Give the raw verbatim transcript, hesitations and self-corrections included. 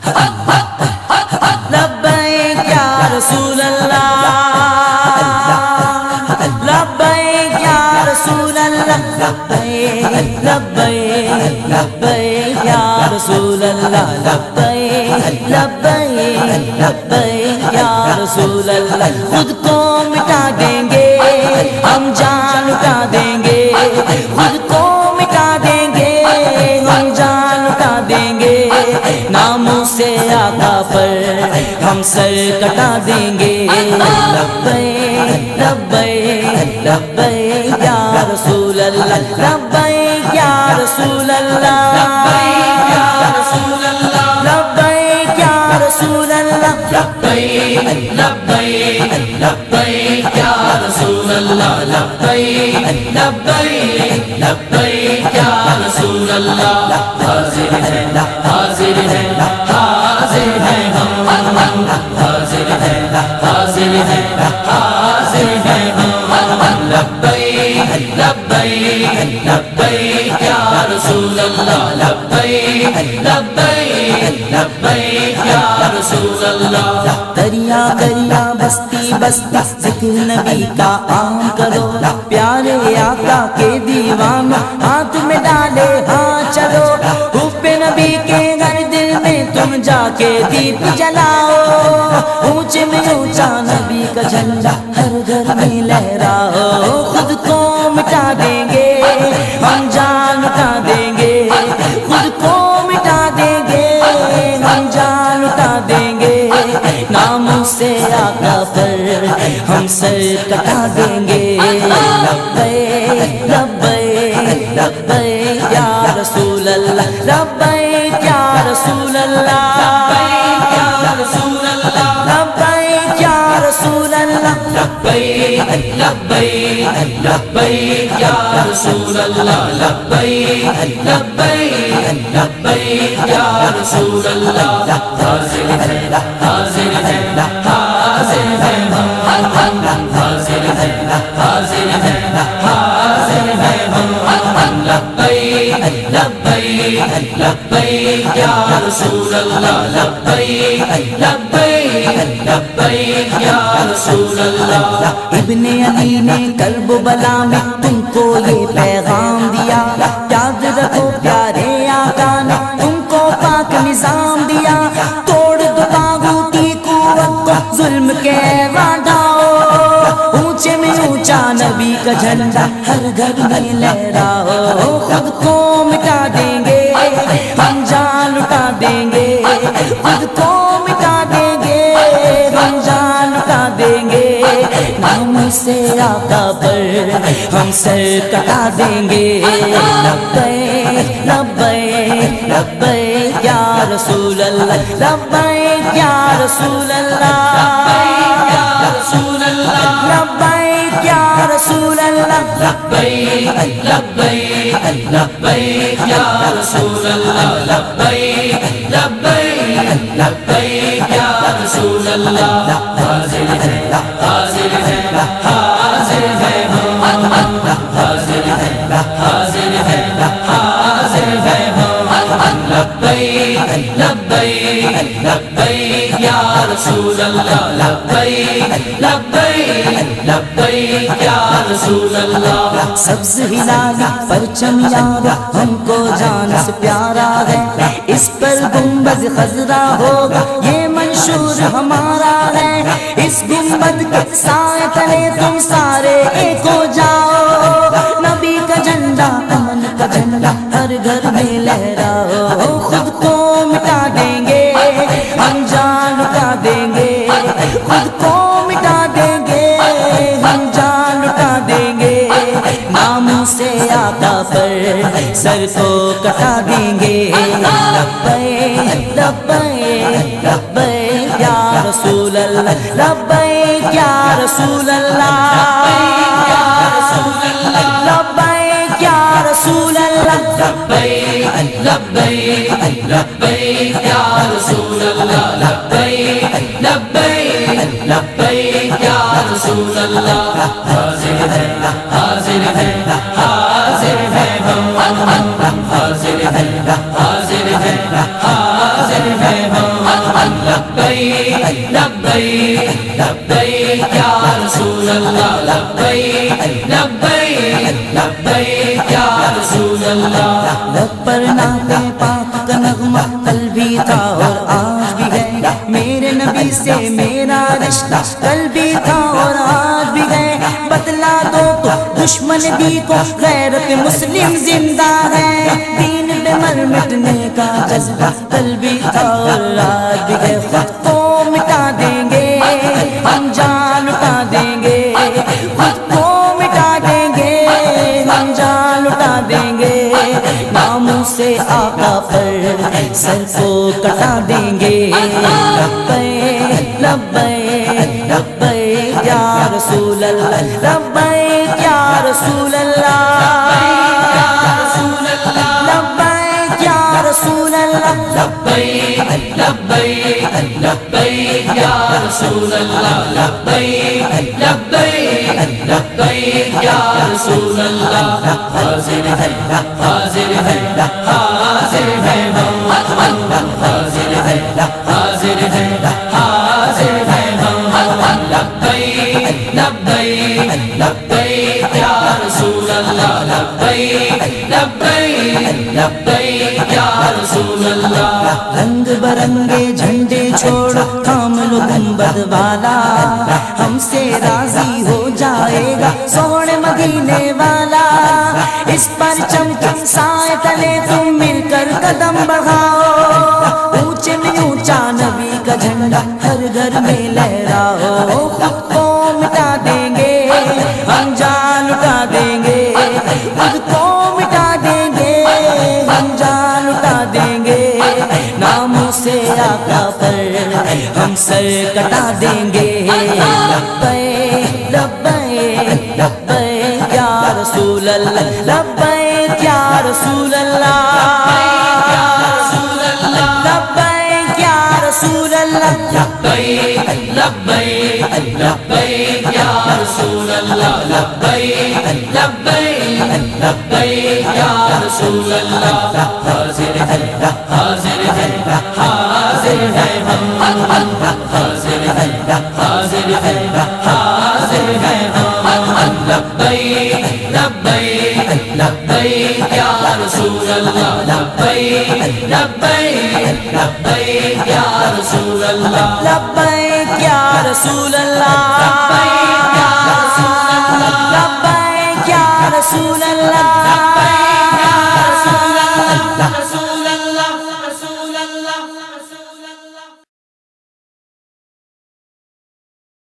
لبیک یا رسول اللہ، لبیک یا رسول اللہ، لبیک لبیک لبیک یا رسول اللہ، لبیک لبیک لبیک یا رسول اللہ۔ خود کو مٹا دیں گے ہم جان لٹا دیں گے، خود کو مٹا دیں گے ہم جان لٹا دیں گے، ناموں سے آقا پر ہم سر کٹا دیں گے۔ لبیک لبیک لبیک یا رسول اللہ، لبیک یا رسول اللہ، لبیک یا رسول اللہ، لبیک یا رسول اللہ، لبیک لبیک لبیک یا رسول اللہ، لبیک لبیک لبیک یا رسول اللہ۔ حاضر ہے حاضر ہے حاضر ہے ہم، حاضر ہے حاضر ہے حاضر ہے ہم، لبیک لبیک لبیک یا رسول اللہ، لبیک لبیک لبیک یا رسول اللہ۔ دریا دریا بستی بستی ذکر نبی کا عام کرو، پیارے آقا کے دیوانوں ہاتھ میں ڈالے ہاں چلو، حب نبی کے گھر دل میں تم جا کے دیپ جلاؤ، اونچے میں اونچا نبی کا جھنڈا ہر گھر میں لہراؤ، خود کو مٹا دیں گے ہم جان لٹا دیں گے، خود کو مٹا دیں گے ہم جان لٹا دیں گے، ناموں سے آقا پر ہم سر کٹا دیں گے۔ لبیک لبیک لبیک یا رسول اللہ، لبیک یا رسول اللہ، لبیک یا رسول اللہ، لبیک یا رسول اللہ، لبیک لبیک لبیک یا رسول اللہ، لبیک لبیک لبیک یا رسول اللہ۔ حاضر ہے حاضر ہے حاضر ہے ہم، حاضر ہے حاضر ہے حاضر ہے ہم، لبیک لبیک لبیک یا رسول اللہ، لبیک لبیک لبیک یا رسول اللہ۔ ابن علی نے کرب و بلا میں تم کو یہ پیغام دیا، یاد رکھو پیارے آقا نے تم کو پاک نظام دیا، توڑ دو طاغوت کی قوت کو ظلم کے وعداؤ، اونچے میں اونچا نبی کا جھنڈا ہر گھر میں لہراؤ، خود کو مٹا دیں گے ہم جان لٹا دیں گے، خود کو مٹا دیں گے ہم جان لٹا دیں گے، نام سے آقا پر ہم سر کٹا دیں گے۔ لبیک لبیک لبیک یا رسول اللہ، لبیک یا رسول اللہ، لبیک یا رسول اللہ، لبیک یا رسول اللہ، لبیک لبیک لبیک یا رسول اللہ، لبیک لبیک لبیک یا رسول اللہ۔ حاضر ہے حاضر ہے حاضر ہے ہم، حاضر ہے حاضر ہے حاضر ہے ہم، لبیک لبیک لبیک یا رسول اللہ، لبیک لبیک لبیک یا رسول اللہ۔ سبز ہلال پرچم یار ہم کو جان سے پیارا ہے، اس پر گنبد خضرا ہوگا یہ منشور ہمارا ہے، اس گنبد کے سائے تلے تم سارے ایک ہو جاؤ، نبی کا جھنڈا امن کا جھنڈا ہر گھر میں لہراؤ، خود کو مٹا دیں گے ہم جان لٹا دیں گے، خود کو مٹا دیں گے ہم جان لٹا دیں گے، ناموں سے آقا پر سر کو کٹا دیں گے۔ لبیک لبیک لبیک یا رسول اللہ، لبیک یا رسول اللہ، لبیک یا رسول اللہ، لبیک یا رسول اللہ، لبیک لبیک لبیک یا رسول اللہ، لبیک لبیک لبیک یا رسول اللہ۔ حاضر ہے حاضر ہے حاضر ہے ہم، حاضر ہے حاضر ہے حاضر ہے ہم، لبیک لبیک یا رسول اللہ لبیک لبیک لبیک یا رسول اللہ لب پر نعت پاک کا نغمہ کل بھی تھا اور آج بھی ہے میرے نبی سے میرا رشتہ کل بھی تھا اور آج بھی ہے بتلا دو تو دشمن بھی کو غیرت مسلم زندہ ہے دین پہ مر مٹنے کا جذبہ کل بھی تھا اور آج بھی ہے خود کو مٹا دیں گے ہم جان لٹا دیں گے خود کو مٹا دیں گے ہم جان لٹا دیں گے ناموں سے آقا پر سر کو کٹا دیں گے لبیک لبیک لبیک یا رسول اللہ لبیک یا رسول اللہ لبیک یا رسول اللہ لبیک لبیک لبیک یا رسول اللہ لبیک لبیک لبیک یا رسول اللہ حاضر ہے حاضر ہے حاضر ہے ہم حاضر ہے حاضر ہے حاضر ہے ہم لبیک لبیک لبیک یا رسول اللہ لبیک لبیک لبیک یا رسول اللہ رنگ برنگے جھنڈے چھوڑو تھام لو گنبد والا ہم سے راضی ہو جائے گا سونے مدینے والا اس پر چمچم سائے تلے تم مل کر قدم بڑھاؤ اونچے میں اونچا نبی کا جھنڈا ہر گھر میں لہراؤ خود کو مٹا دیں گے ہم جان لٹا دیں گے خود کو مٹا دیں گے ہم جان لٹا دیں گے ناموں سے آقا پر ہم سر کٹا دیں گے لبیک لبیک لبیک یا رسول اللہ لبیک یا رسول اللہ لبیک یا رسول اللہ لبیک لبیک لبیک یا رسول اللہ لبیک لبیک لبیک یا رسول اللہ حاضر ہے حاضر ہے حاضر ہے ہم حاضر ہے حاضر ہے حاضر ہے ہم لبیک لبیک لبیک یا رسول اللہ لبیک لبیک لبیک یا رسول اللہ لبیک یا رسول اللہ